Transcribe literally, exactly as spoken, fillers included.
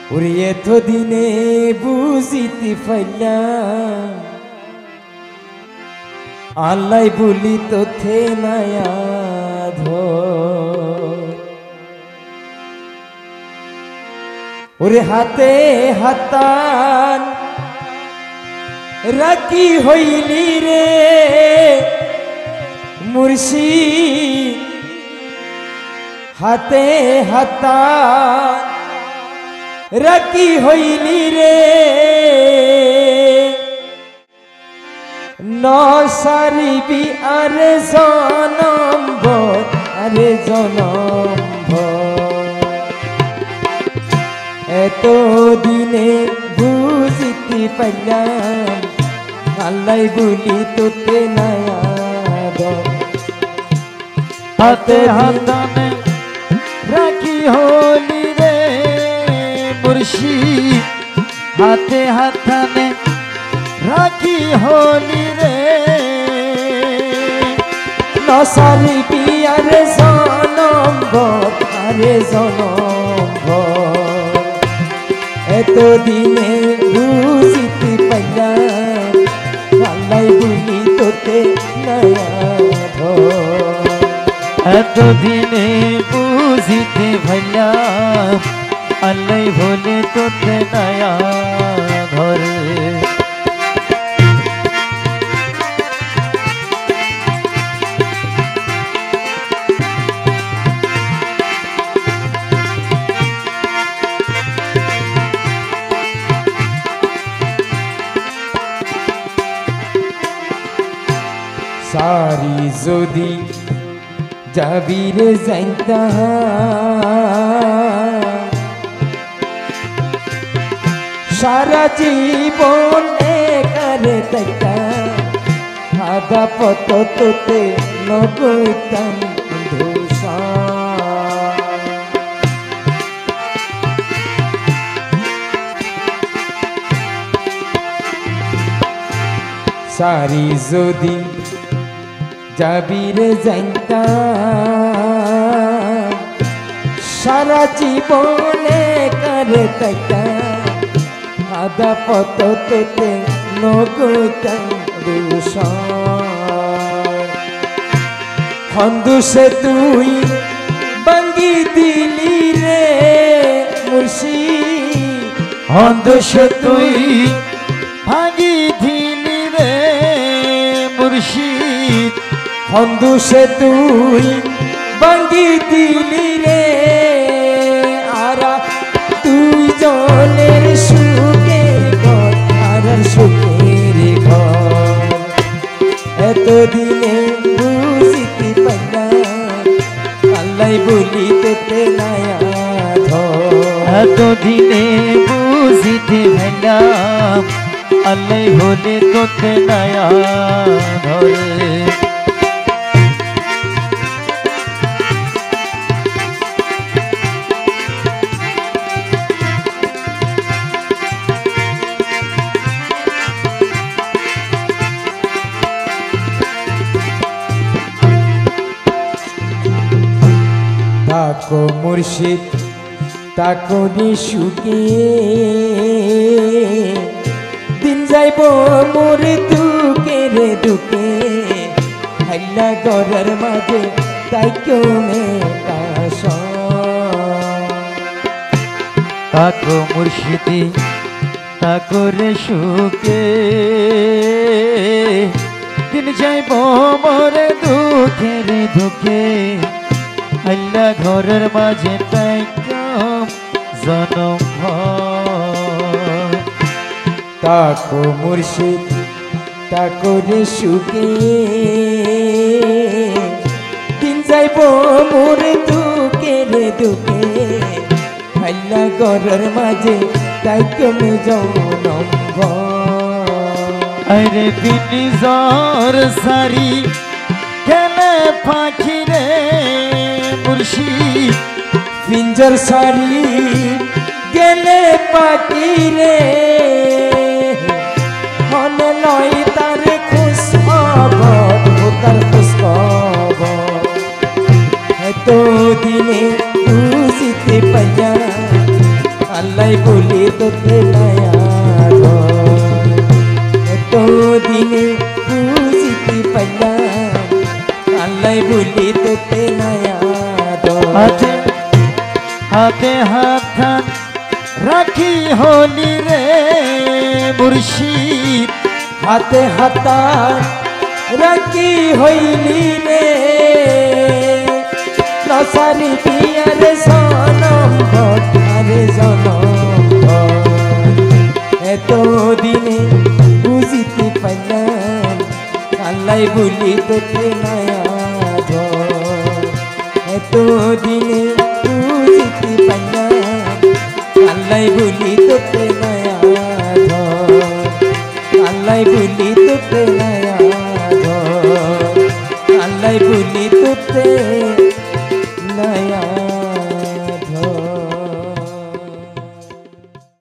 ওরে এত দিনে বুঝিতে পাইলাম আল্লাহ বলি তোথে নায়া ধর ওরে হাতে হাতান রাখি হইলি রে মুর্শিদ হাতে হাতান রাখি হইলি রে নসারিবি আরে জনম ভর আরে জনম ভর এত দিনে বুঝিতে পাইলাম আল্লাহ বলি তোতে নায়া ধর হাতে হাতানে রাখি হলি রে মুর্শিদ হাতে হাতানে রাখি হলি রে নসারিবি আরে জনম ভর আরে জনম ভর এত দিনে বুঝিতে পাইলাম আল্লাহ বলি তোতে নায়া ধর এত দিনে বুঝিতে পাইলাম আল্লাহ বলে তোতে নায়া ধর সারি যদি যাবিরে যাইতা সারা জীবন একারে তাইতা আদা পত তোতে নগৈতাম ধূসা সারি যদি যাবিরে যাইতা সারা জীবনে করে তাইতা আদা পত তোতে নগৈতাম ধূসা খন্দুসে তুই বাঙ্গি দিলি রে মুর্শিদ খন্দুসে তুই ভাঙি দিলি রে মুর্শিদ খন্দুসে তুই বাঙ্গি দিলি রে আরা তুই জনের সুখের ঘর আর সুখের ঘর এত দিনে বুঝিতে পাইলাম আল্লাহ বলি তোতে নায়া ধর এত দিনে বুঝিতে পাইলাম আল্লাহ বলে তোতে নায়া ধর তাকো মুর্শিদ তাকো নিশুকে দিন যাইব মোর দুকে রে দুকে হাইলা গড়ার মাঝে তাই কেউ মেকাশ তাকো মুর্শিদি তাকো রে সুকে দিন যাইব মোরে দুঃখে রে দুঃখে আল্লাহ ঘরের মাঝে তাই জনম তাকো মুর্শিদ তাকো রে সুকে দিন যাইব মোর দুকে রে দুকে হাইলা গড়ার মাঝে তাই কমে জনম আরে বিনি জ্বর সারি কেনে পাখি রে মুর্শিদ পিঞ্জর সারি গেলে পাখি রে মনে লয় তার খুশ খবর ও তার খুশ খবর এত দিনে বুঝিতে পাইয়া আল্লাই বলি তোতে নয়া এত দিনে বুঝিতে পাইলাম আল্লাই বলি তোতে নয়া হাতে হাতে হাত রাখি হলি রে মুর্শিদ হাতে হাতা রাখি হইলি রে নসারি পিয়ারে সনম ভটারে জনম এত দিনে বুঝিতে পাইলাম আল্লাই বলি তোতে